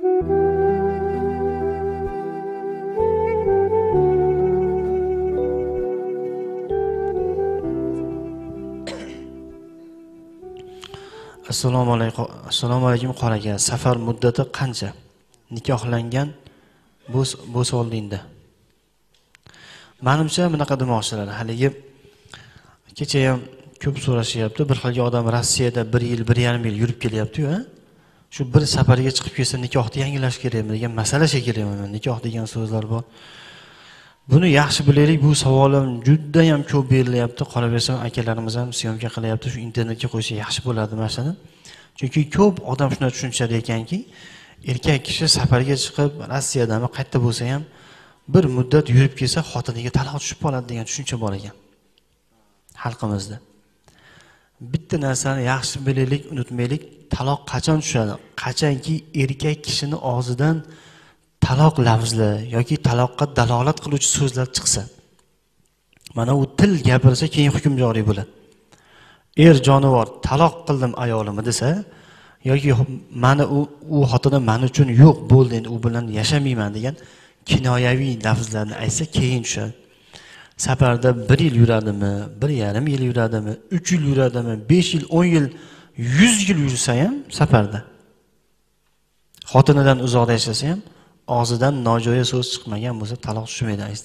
Assalomu alaykum qora aka. Safar muddati qancha? Nikohlangan bo'lsa oldingda. Menimcha bunaqa demoqchilar. Haligi kecha ham ko'p so'rashyapti. Bir xilga odam Rossiyada 1 yil, 1,5 yil yurib kelyapti-yu, ha? Shu bir safarga chiqib kelsa nikohni yangilash kerakmi degan masala shekillayman. Nikoh degan so'zlar bor. Buni yaxshi bilaylik. Bu savolim juda ham ko'p berilyapti. Qolaversam akalarimiz ham syomka qilyapti. Shu internetga qo'ysa yaxshi bo'ladi masalan. Chunki ko'p odam shuni tushunchar ekanki, erkak kishi safarga chiqib Rossiyadami qayerda bo'lsa ham bir muddat yurib kelsa xotiniga taloq tushib qoladi degan tushuncha bor ekan xalqimizda. Bitta narsani yaxshi bilaylik, unutmaylik. Taloq qachon tushadi? Qachonki erkak kishini og'zidan taloq lafzli yoki taloqqa dalolat qiluvchi so'zlar chiqsa. Mana u til gapirsa keyin hukm joriy bo'ladi. Jonivor taloq qildim ayolimni desa yoki meni u xotini men uchun yo'q bo'ldi, endi u bilan yashamayman degan kinoyaviy lafzlarni aytsa keyin tushadi. Safarda 1 yil yuradimi, 1,5 yil yuradimi, 3 yil yuradimi, 5 yil, 10 yil, 100 yil yursa ham safarda. Xotinidan uzoqda yashasa ham og'zidan nojo'ya so'z chiqmagan bo'lsa taloq tushmaydi aytdi.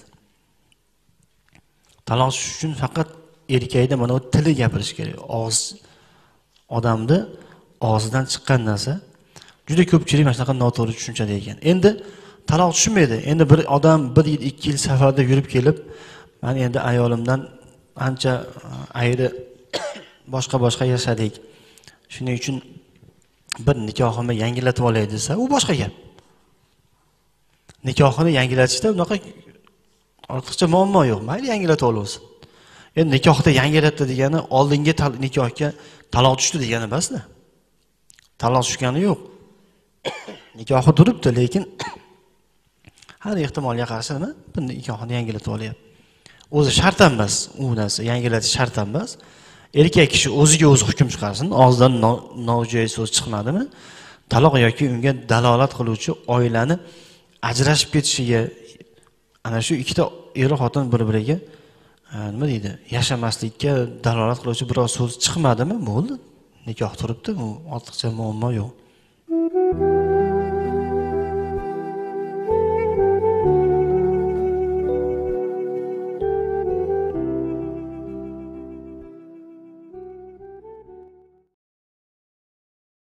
Taloq tushish uchun faqat erkakda mana o tili gapirish kerak. Og'iz odamni og'zidan chiqqan narsa juda ko'pchilik mana shunaqa noto'g'ri tushunchada ekan. Endi taloq tushmaydi. Endi bir odam 1 yil, 2 yil safarda yurib kelib, men endi ayolimdan ancha ayri boshqa yashadik. Shuning uchun bir nikohimni yangilatib olay desa, u boshqa gap. Nikohini yangilatishda unaqa ortiqcha muammo yo'q. Mayli yangilatib olsin. Endi nikohda yangilatdi degani oldingi nikohga taloq tushdi degani emasda. Taloq tushgani yo'q. Nikohi turibdi, lekin har ehtimolga qarshi nima? Bir nikohni yangilatib olyapti. O'zi shart emas, u narsa yangilatish shart emas. Erkak kishi o'ziga o'zi hukm chiqarsin, og'zidan nojo'ya so'z chiqmadimi? Taloq yoki unga dalolat qiluvchi oilani ajrashib ketishiga, ana shu ikkita er xotin bir-biriga nima deydi, yashamaslikka dalolat qiluvchi biror so'z chiqmadimi? Bo'ldi. Nikoh turibdi, bu ortiqcha muammo yo'q.